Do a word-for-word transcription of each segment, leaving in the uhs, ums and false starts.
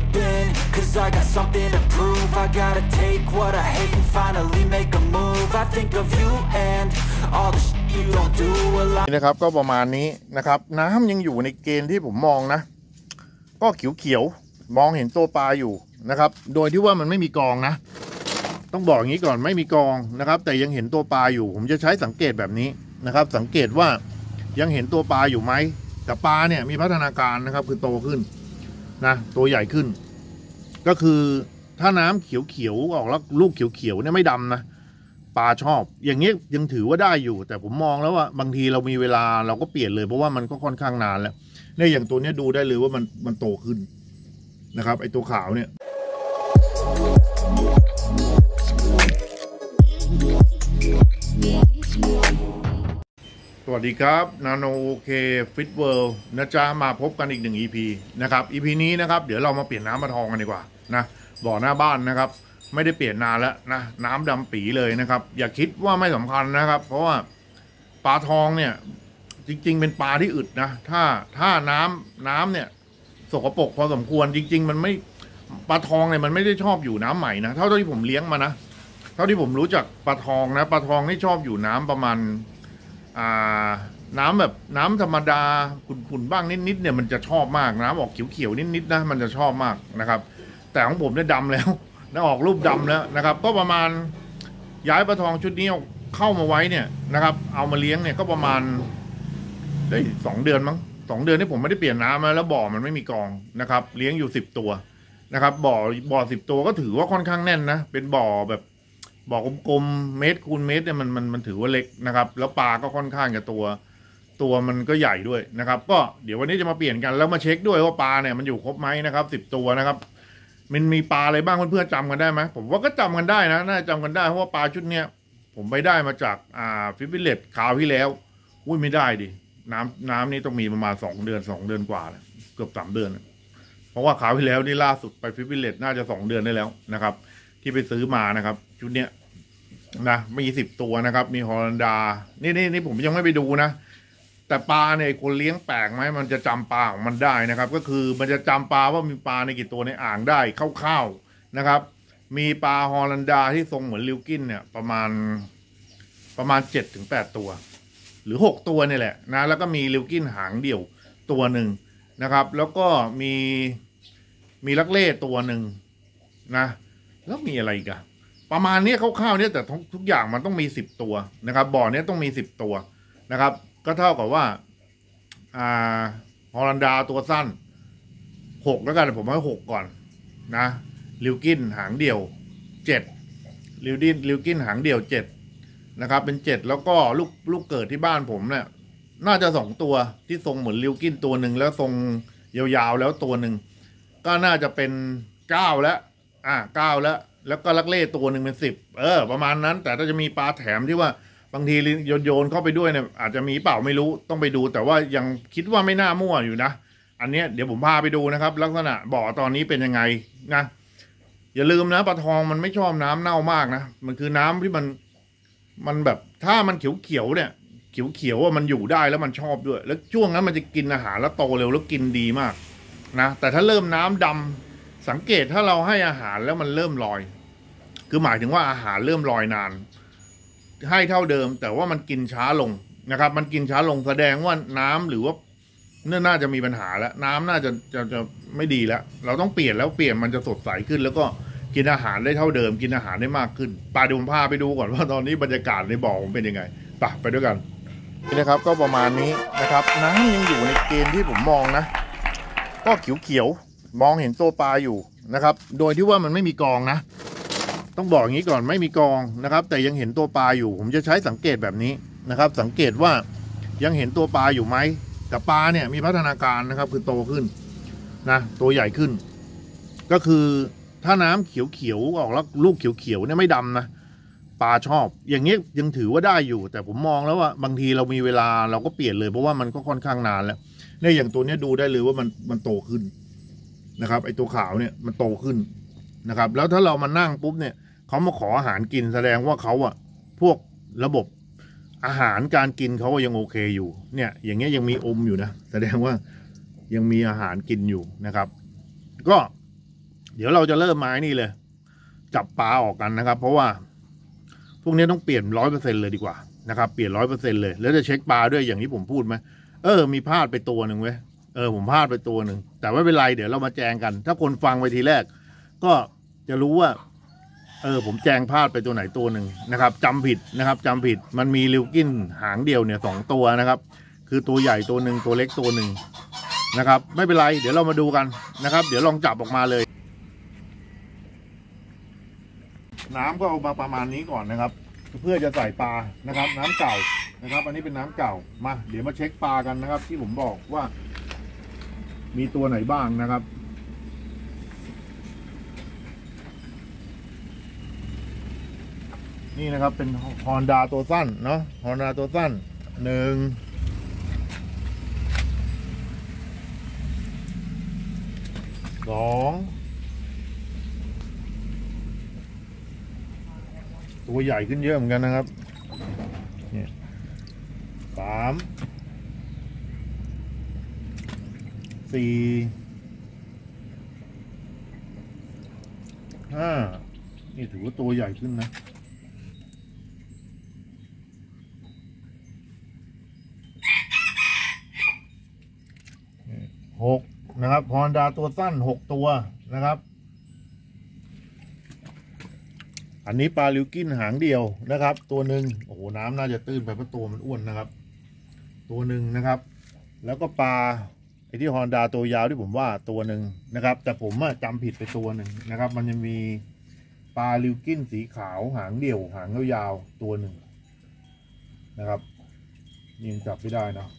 been, cause I got something to prove. I gotta take what I hate and finally make a move. I think of you and all the shit you don't do. Well, I... นะครับก็ประมาณนี้นะครับน้ำยังอยู่ในเกณฑ์ที่ผมมองนะก็เขียวๆมองเห็นตัวปลาอยู่นะครับโดยที่ว่ามันไม่มีกองนะต้องบอกอย่างนี้ก่อนไม่มีกองนะครับแต่ยังเห็นตัวปลาอยู่ผมจะใช้สังเกตแบบนี้นะครับสังเกตว่ายังเห็นตัวปลาอยู่ไหมแต่ปลาเนี่ยมีพัฒนาการนะครับคือโตขึ้นนะตัวใหญ่ขึ้นก็คือถ้าน้ำเขียวๆออกแล้วลูกเขียวๆเนี่ยไม่ดำนะปลาชอบอย่างนี้ยังถือว่าได้อยู่แต่ผมมองแล้วว่าบางทีเรามีเวลาเราก็เปลี่ยนเลยเพราะว่ามันก็ค่อนข้างนานแล้วเนี่ยอย่างตัวนี้ดูได้เลยว่ามันมันโตขึ้นนะครับไอตัวขาวเนี่ยสวัสดีครับนาโนเคฟิตเวิลด์นะจ๊ะมาพบกันอีกหนึ่ง อี พี นะครับ อี พี นี้นะครับเดี๋ยวเรามาเปลี่ยนน้ำปลาทองกันดีกว่านะบ่อหน้าบ้านนะครับไม่ได้เปลี่ยนนานแล้วนะน้ำดำปีเลยนะครับอย่าคิดว่าไม่สำคัญนะครับเพราะว่าปลาทองเนี่ยจริงๆเป็นปลาที่อึดนะถ้าถ้าน้ำน้ำเนี่ยสกปรกพอสมควรจริงๆมันไม่ปลาทองเนี่ยมันไม่ได้ชอบอยู่น้ำใหม่นะเท่าที่ผมเลี้ยงมานะเท่าที่ผมรู้จักปลาทองนะปลาทองที่ชอบอยู่น้ำประมาณอ่าน้ำแบบน้ำธรรมดาขุ่นๆบ้างนิดๆเนี่ยมันจะชอบมากน้ำออกเขียวๆนิดๆนะมันจะชอบมากนะครับแต่ของผมเนี่ยดำแล้วนะออกรูปดำแล้วนะครับก็ประมาณย้ายปลาทองชุดนี้เข้ามาไว้เนี่ยนะครับเอามาเลี้ยงเนี่ยก็ประมาณได้สองเดือนมั้งสองเดือนที่ผมไม่ได้เปลี่ยนน้ำแล้วบ่อมันไม่มีกองนะครับเลี้ยงอยู่สิบตัวนะครับบ่อบ่อสิบตัวก็ถือว่าค่อนข้างแน่นนะเป็นบ่อแบบบ่อกลมๆเมตรคูณเมตรเนี่ยมันมันมันถือว่าเล็กนะครับแล้วปลาก็ค่อนข้างจะตัวตัวมันก็ใหญ่ด้วยนะครับก็เดี๋ยววันนี้จะมาเปลี่ยนกันแล้วมาเช็คด้วยว่าปลาเนี่ยมันอยู่ครบไหมนะครับสิบตัวนะครับมันมีปลาอะไรบ้างเพื่อนๆจำกันได้ไหมผมว่าก็จำกันได้นะน่าจะจำกันได้เพราะว่าปลาชุดเนี้ยผมไปได้มาจากอ่าฟิปปิเลตคราวที่แล้วอุ้ยไม่ได้ดิน้ำน้ำนี่ต้องมีประมาณสองเดือนสองเดือนกว่าเกือบสามเดือนเพราะว่าคราวที่แล้วนี่ล่าสุดไปฟิปปิเลตน่าจะสองเดือนได้แล้วนะครับที่ไปซื้อมานะครับชุดเนี้ยนะมีสิบตัวนะครับมีฮอลันดานี่นี่นี่ผมยังไม่ไปดูนะแต่ปลาเนี่ยคนเลี้ยงแปลกไหมมันจะจำปลาของมันได้นะครับก็คือมันจะจำปลาว่ามีปลาในกี่ตัวในอ่างได้คร่าวๆนะครับมีปลาฮอลันดาที่ทรงเหมือนลิวกินเนี่ยประมาณประมาณเจ็ดถึงแปดตัวหรือหกตัวนี่แหละนะแล้วก็มีลิวกินหางเดี่ยวตัวหนึ่งนะครับแล้วก็มีมีลักเล่ตัวหนึ่งนะแล้วมีอะไรกันประมาณนี้คร่าวๆเนี่ยแต่ทุกอย่างมันต้องมีสิบตัวนะครับบ่อนี้ต้องมีสิบตัวนะครับก็เท่ากับว่าอ่าฮอลันดาตัวสั้นหกแล้วกันผมให้หกก่อนนะลิวกินหางเดี่ยวเจ็ดลิวดินลิวกินหางเดี่ยวเจ็ดนะครับเป็นเจ็ดแล้วก็ลูกลูกเกิดที่บ้านผมเนี่ยน่าจะสองตัวที่ทรงเหมือนลิวกินตัวหนึ่งแล้วทรงยาวๆแล้วตัวหนึ่งก็น่าจะเป็นเก้าแล้วอ่าเก้าแล้วแล้วก็ลักเล่ตัวหนึ่งเป็นสิบเออประมาณนั้นแต่ถ้าจะมีปลาแถมที่ว่าบางทีโยนโยนเข้าไปด้วยเนี่ยอาจจะมีเปล่าไม่รู้ต้องไปดูแต่ว่ายังคิดว่าไม่น่ามั่วอยู่นะอันนี้เดี๋ยวผมพาไปดูนะครับลักษณะบ่อตอนนี้เป็นยังไงนะอย่าลืมนะปลาทองมันไม่ชอบน้ำเน่ามากนะมันคือน้ำที่มันมันแบบถ้ามันเขียวเขียวเนี่ยเขียวเขียวว่ามันอยู่ได้แล้วมันชอบด้วยแล้วช่วงนั้นมันจะกินอาหารแล้วโตเร็วแล้วกินดีมากนะแต่ถ้าเริ่มน้ำดำสังเกตถ้าเราให้อาหารแล้วมันเริ่มลอยคือหมายถึงว่าอาหารเริ่มลอยนานให้เท่าเดิมแต่ว่ามันกินช้าลงนะครับมันกินช้าลงแสดงว่าน้ำหรือว่าเนี่ยน่าจะมีปัญหาแล้วน้ำน่าจะจะจะไม่ดีแล้วเราต้องเปลี่ยนแล้วเปลี่ยนมันจะสดใสขึ้นแล้วก็กินอาหารได้เท่าเดิมกินอาหารได้มากขึ้นปาเดี๋ยวผมพาไปดูก่อนว่าตอนนี้บรรยากาศในบ่อมันเป็นยังไงไปไปด้วยกันนี่นะครับก็ประมาณนี้นะครับน้ำยังอยู่ในเกณฑ์ที่ผมมองนะก็เขียวๆมองเห็นตัวปลาอยู่นะครับโดยที่ว่ามันไม่มีกองนะต้องบอกอย่างนี้ก่อนไม่มีกองนะครับแต่ยังเห็นตัวปลาอยู่ผมจะใช้สังเกตแบบนี้นะครับสังเกตว่ายังเห็นตัวปลาอยู่ไหมแต่ปลาเนี่ยมีพัฒนาการนะครับคือโตขึ้นนะตัวใหญ่ขึ้นก็คือถ้าน้ำเขียวๆออกแล้วลูกเขียวๆเนี่ยไม่ดำนะปลาชอบอย่างนี้ยังถือว่าได้อยู่แต่ผมมองแล้วว่าบางทีเรามีเวลาเราก็เปลี่ยนเลยเพราะว่ามันก็ค่อนข้างนานแล้วเนี่ยอย่างตัวนี้ดูได้เลยว่ามันมันโตขึ้นนะครับไอตัวขาวเนี่ยมันโตขึ้นนะครับแล้วถ้าเรามานั่งปุ๊บเนี่ยเขามาขออาหารกินแสดงว่าเขาอะพวกระบบอาหารการกินเขายังโอเคอยู่เนี่ยอย่างเงี้ยยังมีอมอยู่นะแสดงว่ายังมีอาหารกินอยู่นะครับก็เดี๋ยวเราจะเริ่มไม้นี่เลยจับปลาออกกันนะครับเพราะว่าพวกนี้ต้องเปลี่ยนร้อยเปอร์เซ็นต์เลยดีกว่านะครับเปลี่ยนร้อยเปอร์เซ็นต์เลยแล้วจะเช็คปลาด้วยอย่างที่ผมพูดไหมเออมีพลาดไปตัวหนึ่งเว้ยเออผมพลาดไปตัวหนึ่งแต่ไม่เป็นไรเดี๋ยวเรามาแจงกันถ้าคนฟังไปทีแรกก็จะรู้ว่าเออผมแจงพลาดไปตัวไหนตัวหนึ่งนะครับจำผิดนะครับจำผิดมันมีลิวกินหางเดียวเนี่ยสองตัวนะครับคือตัวใหญ่ตัวหนึ่งตัวเล็กตัวหนึ่งนะครับไม่เป็นไรเดี๋ยวเรามาดูกันนะครับเดี๋ยวลองจับออกมาเลยน้ำก็เอามาประมาณนี้ก่อนนะครับเพื่อจะใส่ปลานะครับน้ำเก่านะครับอันนี้เป็นน้ำเก่ามาเดี๋ยวมาเช็คปลากันนะครับที่ผมบอกว่ามีตัวไหนบ้างนะครับนี่นะครับเป็นฮอนด้าตัวสั้นเนาะฮอนด้าตัวสั้นหนึ่งสองตัวใหญ่ขึ้นเยอะเหมือนกันนะครับเนี่ยสามสี่ห้านี่ถือว่าตัวใหญ่ขึ้นนะหกนะครับฮอนด้าตัวสั้นหกตัวนะครับอันนี้ปลาลิวกินหางเดียวนะครับตัวหนึ่งโอ้โหน้ำน่าจะตื้นไปเพราะตัวมันอ้วนนะครับตัวหนึ่งนะครับแล้วก็ปลาไอ้ที่ฮอนด้าตัวยาวที่ผมว่าตัวหนึ่งนะครับแต่ผมจำผิดไปตัวหนึ่งนะครับมันจะมีปลาลิวกินสีขาวหางเดี่ยวหางยาวๆตัวหนึ่งนะครับยังจับไม่ได้นะ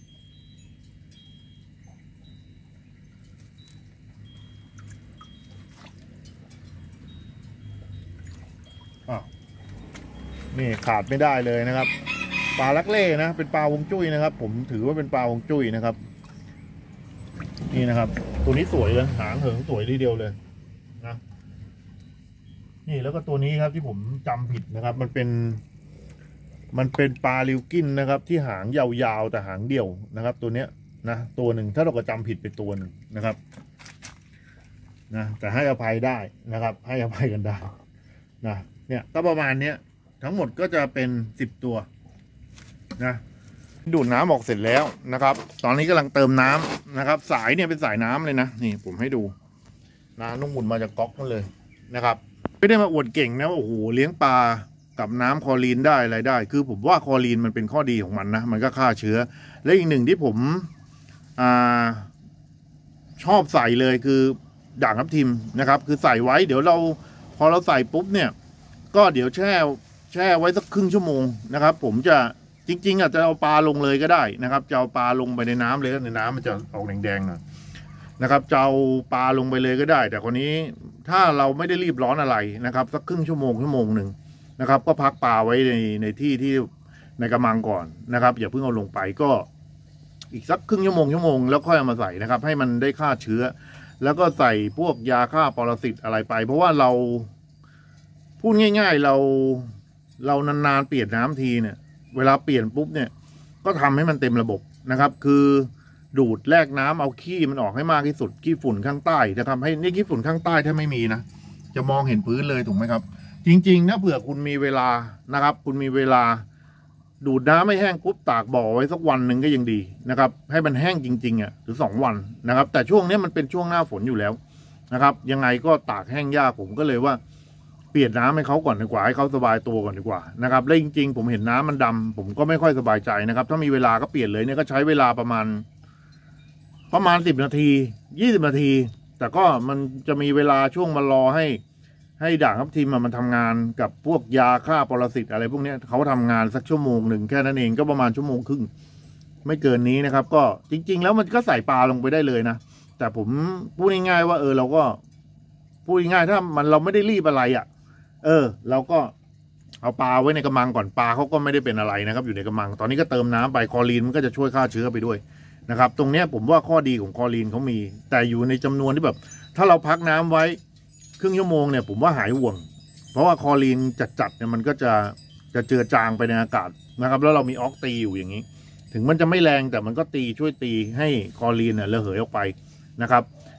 นี่ขาดไม่ได้เลยนะครับปลาลักเล่นะเป็นปลาวงจุ้ยนะครับผมถือว่าเป็นปลาวงจุ้ยนะครับนี่นะครับตัวนี้สวยเลยหางเหิงสวยทีเดียวเลยนะนี่แล้วก็ตัวนี้ครับที่ผมจำผิดนะครับมันเป็นมันเป็นปลาลิวกินนะครับที่หางยาวๆแต่หางเดี่ยวนะครับตัวเนี้ยนะตัวหนึ่งถ้าเราก็จำผิดไปตัวหนึ่งนะครับนะแต่ให้อภัยได้นะครับให้อภัยกันได้นะเนี่ยก็ประมาณเนี้ยทั้งหมดก็จะเป็นสิบตัวนะดูดน้ำออกเสร็จแล้วนะครับตอนนี้กำลังเติมน้ำนะครับสายเนี่ยเป็นสายน้ำเลยนะนี่ผมให้ดูน้ำนุ่มหมุนมาจากก๊อกนั่นเลยนะครับไม่ได้มาอวดเก่งนะว่าโอ้โหเลี้ยงปลากับน้ำคลอรีนได้อะไรได้คือผมว่าคลอรีนมันเป็นข้อดีของมันนะมันก็ฆ่าเชื้อและอีกหนึ่งที่ผมอ่าชอบใส่เลยคือด่างทับทิมนะครับคือใส่ไว้เดี๋ยวเราพอเราใส่ปุ๊บเนี่ยก็เดี๋ยวแช่แช่ไว้สักครึ่งชั่วโมงนะครับผมจะจริงๆอาจจะเอาปลาลงเลยก็ได้นะครับจะเอาปลาลงไปในน้ำเลยในน้ำมันจะออกแดงๆหน่อยนะครับจะเอาปลาลงไปเลยก็ได้แต่คนนี้ถ้าเราไม่ได้รีบร้อนอะไรนะครับสักครึ่งชั่วโมงชั่วโมงหนึ่งนะครับก็พักปลาไว้ในในที่ที่ในกระมังก่อนนะครับอย่าเพิ่งเอาลงไปก็อีกสักครึ่งชั่วโมงชั่วโมงแล้วค่อยเอามาใส่นะครับให้มันได้ฆ่าเชื้อแล้วก็ใส่พวกยาฆ่าปรสิตอะไรไปเพราะว่าเราพูดง่ายๆเราเรานานๆเปลี่ยนน้ำทีเนี่ยเวลาเปลี่ยนปุ๊บเนี่ยก็ทำให้มันเต็มระบบนะครับคือดูดแลกน้ำเอาขี้มันออกให้มากที่สุดขี้ฝุ่นข้างใต้จะทำให้นี่ขี้ฝุ่นข้างใต้ถ้าไม่มีนะจะมองเห็นพื้นเลยถูกไหมครับจริงๆนะเผื่อคุณมีเวลานะครับคุณมีเวลาดูดน้ำไม่แห้งปุ๊บตากบ่อไว้สักวันหนึ่งก็ยังดีนะครับให้มันแห้งจริงๆอ่ะหรือสองวันนะครับแต่ช่วงนี้มันเป็นช่วงหน้าฝนอยู่แล้วนะครับยังไงก็ตากแห้งยากผมก็เลยว่าเปลี่ยนน้ำให้เขาก่อนดีกว่าให้เขาสบายตัวก่อนดีกว่านะครับและจริงๆผมเห็นน้ำมันดำผมก็ไม่ค่อยสบายใจนะครับถ้ามีเวลาก็เปลี่ยนเลยเนี่ยก็ใช้เวลาประมาณประมาณสิบนาทียี่สิบนาทีแต่ก็มันจะมีเวลาช่วงมารอให้ให้ด่างทับทิมมันทำงานกับพวกยาฆ่าปรสิตอะไรพวกนี้เขาทำงานสักชั่วโมงหนึ่งแค่นั้นเองก็ประมาณชั่วโมงครึ่งไม่เกินนี้นะครับก็จริงๆแล้วมันก็ใส่ปลาลงไปได้เลยนะแต่ผมพูดง่ายๆว่าเออเราก็พูดง่ายๆถ้ามันเราไม่ได้รีบอะไรอ่ะเออเราก็เอาปลาไว้ในกระมังก่อนปลาเขาก็ไม่ได้เป็นอะไรนะครับอยู่ในกระมังตอนนี้ก็เติมน้ำไปคลอรีนมันก็จะช่วยฆ่าเชื้อไปด้วยนะครับตรงนี้ผมว่าข้อดีของคลอรีนเขามีแต่อยู่ในจำนวนที่แบบถ้าเราพักน้ำไว้ครึ่งชั่วโมงเนี่ยผมว่าหายห่วงเพราะว่าคลอรีนจัดๆเนี่ยมันก็จะจะเจือจางไปในอากาศนะครับแล้วเรามีออกตีอยู่อย่างนี้ถึงมันจะไม่แรงแต่มันก็ตีช่วยตีให้คลอรีนเนี่ยระเหยออกไปนะครับ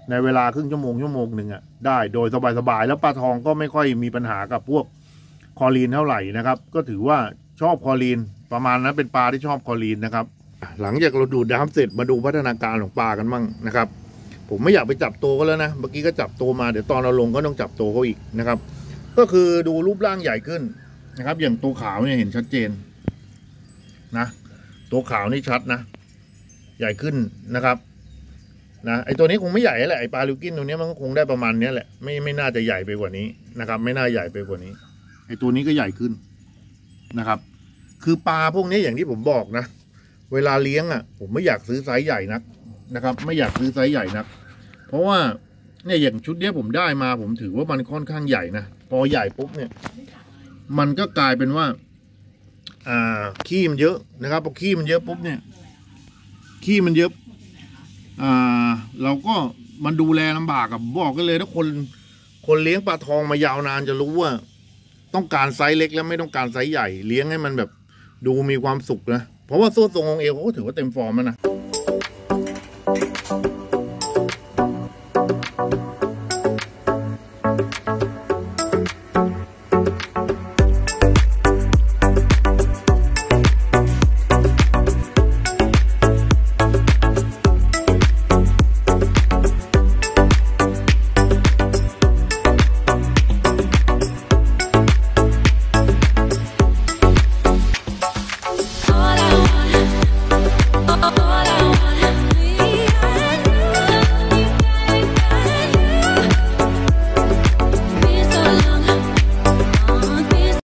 ในเวลาครึ่งชั่วโมงชั่วโมงหนึ่งอ่ะได้โดยสบายๆแล้วปลาทองก็ไม่ค่อยมีปัญหากับพวกคลอรีนเท่าไหร่นะครับก็ถือว่าชอบคลอรีนประมาณนั้นเป็นปลาที่ชอบคลอรีนนะครับหลังจากเราดูดน้ำเสร็จมาดูพัฒนาการของปลากันมั่งนะครับผมไม่อยากไปจับตัวก็แล้วนะเมื่อกี้ก็จับตัวมาเดี๋ยวตอนเราลงก็ต้องจับตัวเขาอีกนะครับก็คือดูรูปร่างใหญ่ขึ้นนะครับอย่างตัวขาวเนี่ยเห็นชัดเจนนะตัวขาวนี่ชัดนะใหญ่ขึ้นนะครับนะไอตัวนี้คงไม่ใหญ่แหละไอปลาลิวกินตัวนี้มันก็คงได้ประมาณนี้แหละไม่ไม่น่าจะใหญ่ไปกว่านี้นะครับไม่น่าใหญ่ไปกว่านี้ไอตัวนี้ก็ใหญ่ขึ้นนะครับคือปลาพวกนี้อย่างที่ผมบอกนะเวลาเลี้ยงอ่ะผมไม่อยากซื้อไซส์ใหญ่นักนะครับไม่อยากซื้อไซส์ใหญ่นักเพราะว่าเนี่ยอย่างชุดนี้ผมได้มาผมถือว่ามันค่อนข้างใหญ่นะพอใหญ่ปุ๊บเนี่ยมันก็กลายเป็นว่าอ่าขี้มันเยอะนะครับพอขี้มันเยอะปุ๊บเนี่ยขี้มันเยอะอ่าเราก็มันดูแลลำบากกับบอกกันเลยถ้าคนคนเลี้ยงปลาทองมายาวนานจะรู้ว่าต้องการไซส์เล็กแล้วไม่ต้องการไซส์ใหญ่เลี้ยงให้มันแบบดูมีความสุขนะเพราะว่าส่วนทรงของเอวเขาก็ถือว่าเต็มฟอร์มแล้วนะ